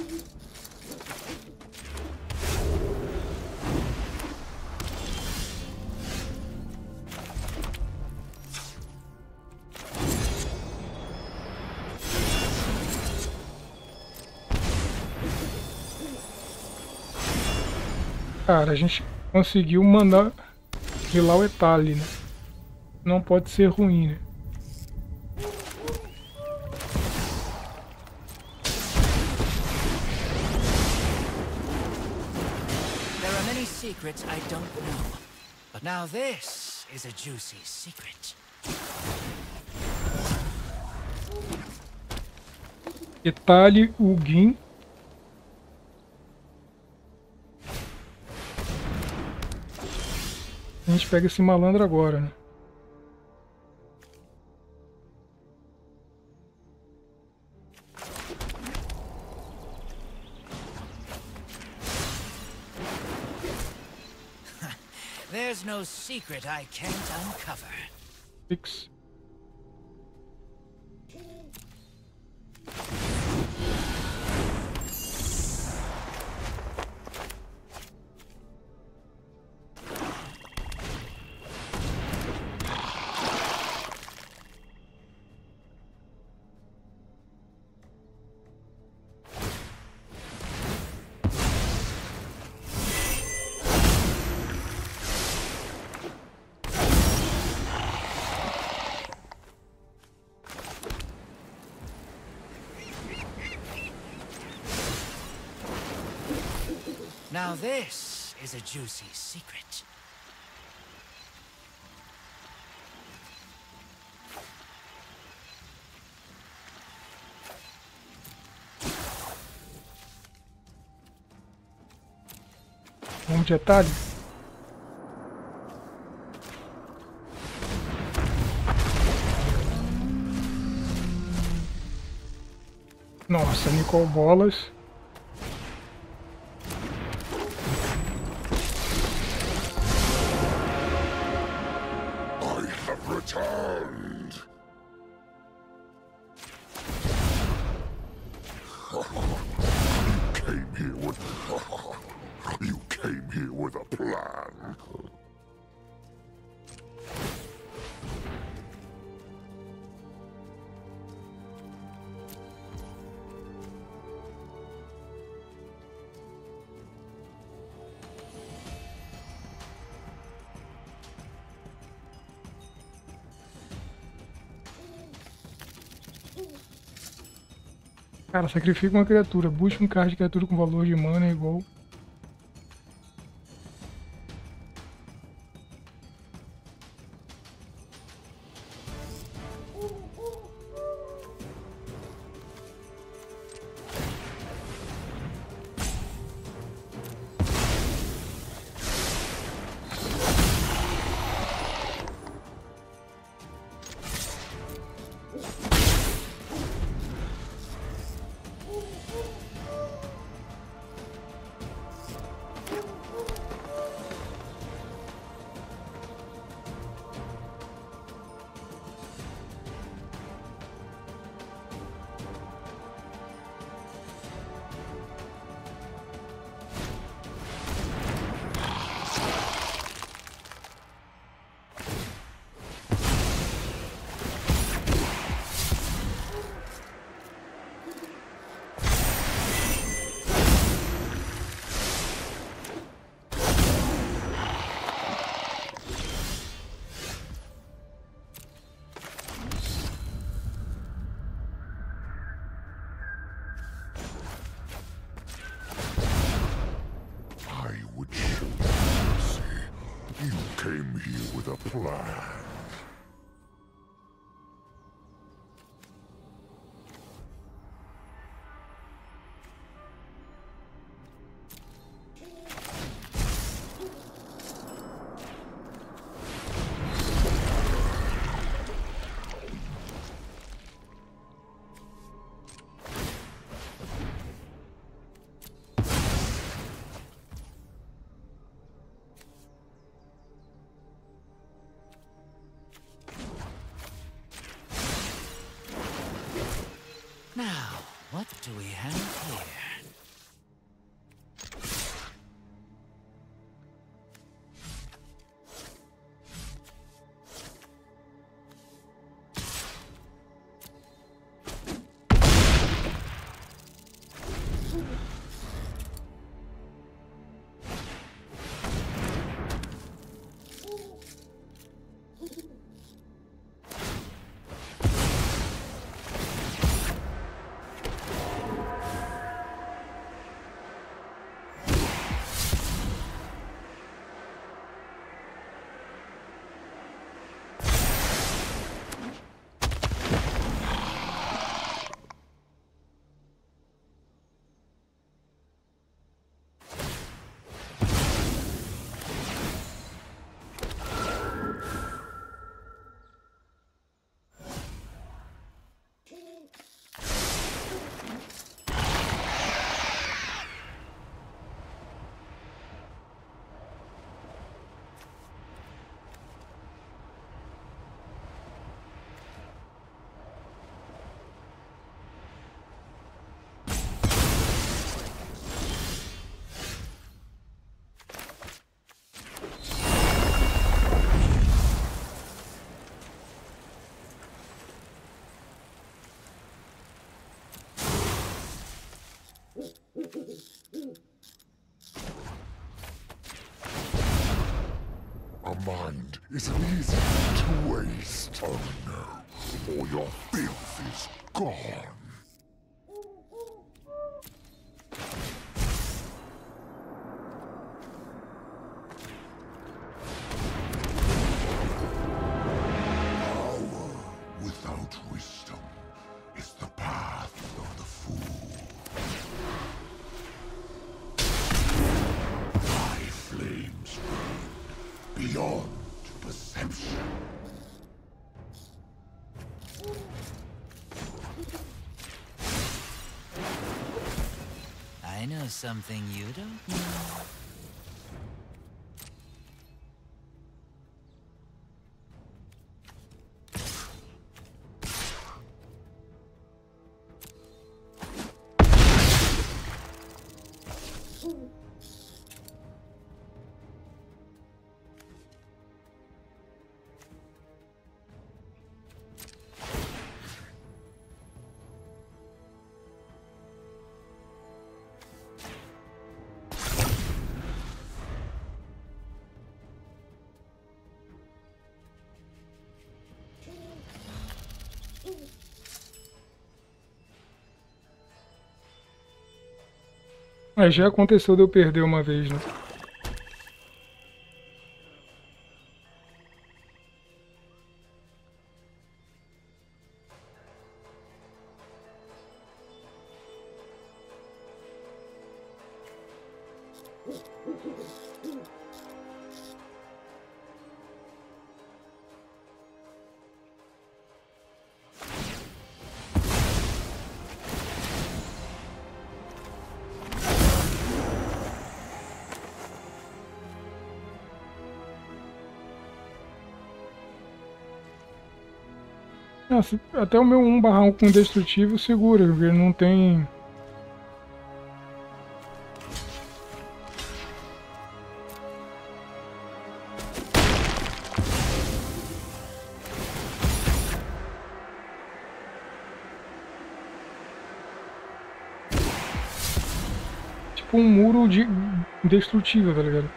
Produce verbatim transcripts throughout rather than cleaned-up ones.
Cara, a gente conseguiu mandar de lá o Etali, né? Não pode ser ruim, né? There are many secrets I don't know, but now this is a juicy secret. Etali, Ugin. A gente pega esse malandro agora, né? There's no secret I can't uncover. Fix. Now this is a juicy secret. Vamos de Etali. Nossa, Nicol Bolas. Returned. You came here with you came here with a plan. Cara, sacrifica uma criatura. Busca um card de criatura com valor de mana igual. Came here with a plan. Now, what do we have here? A mind isn't easy to waste. Oh no, all your filth is gone. Power without wisdom is the path of the fool. My flames burn beyond perception. I know something you don't know. Mas já aconteceu de eu perder uma vez, né? Nossa, até o meu um barra um com destrutivo segura, ele não tem... Tipo um muro de indestrutível, tá ligado?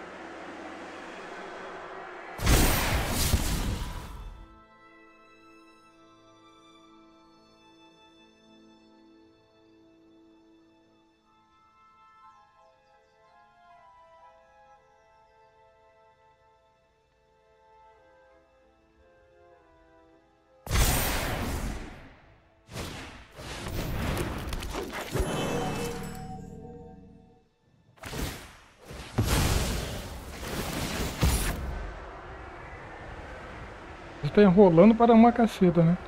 Tá enrolando para uma caceta, né?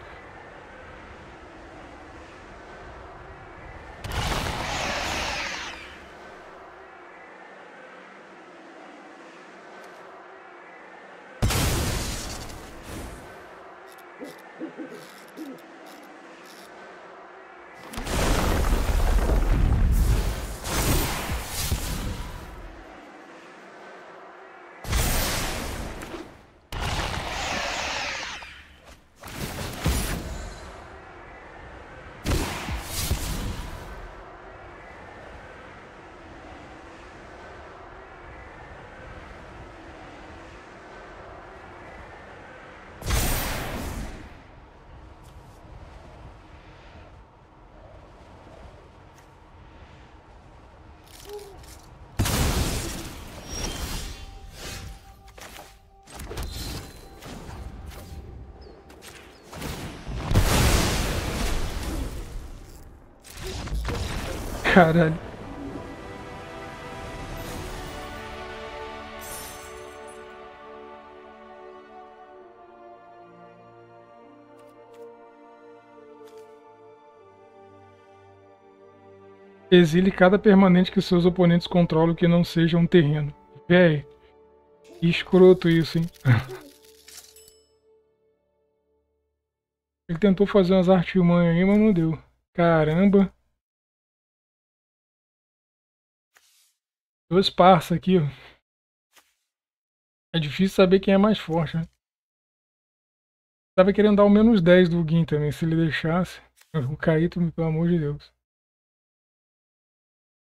Caralho. Exile cada permanente que seus oponentes controlam que não seja um terreno. Véi, que escroto isso, hein? Ele tentou fazer umas artimanhas aí, mas não deu. Caramba. Dois parça aqui, ó. É difícil saber quem é mais forte, né? Tava querendo dar o menos dez do Gin também, se ele deixasse. O Kaito, pelo amor de Deus.